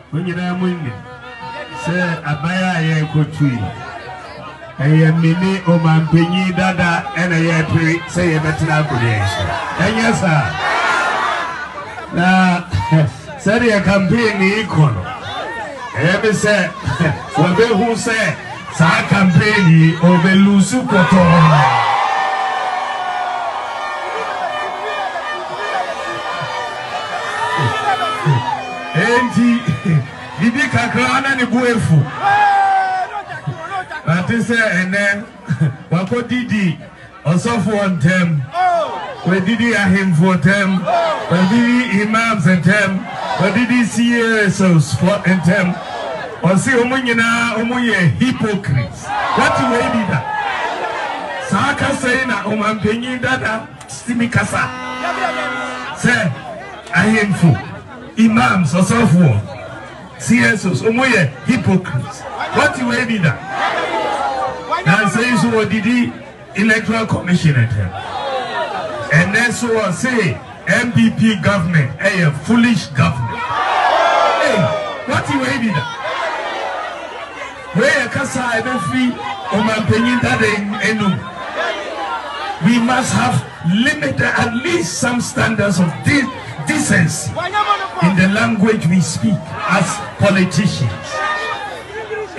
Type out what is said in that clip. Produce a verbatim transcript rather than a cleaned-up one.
When you know money, say abaya ye kotui. Eye mini o man penyi dada and aye pray say you better na kudiesha. And yes sir. Na say a campaign ni ikono. Ebe say wabe who say sa campaign o be lusu koto. Enti bibi kakrana ni buefu. But say and then wako didi also for them. We didi ahim for them. We didi imams and them. We didi C S Os for and them. Or see umunyina umuye hypocrites. What you ready that? Saka say na umampenyi dada simikasa. Say ahim for imams also for C S Os umuye hypocrites. What you ready that? Now says what did the electoral commission at him? And then so I say M P P government, a foolish government. Hey, what you ready that? Where Kasa ever free or my opinion that enu. We must have limited at least some standards of de decency in the language we speak as politicians.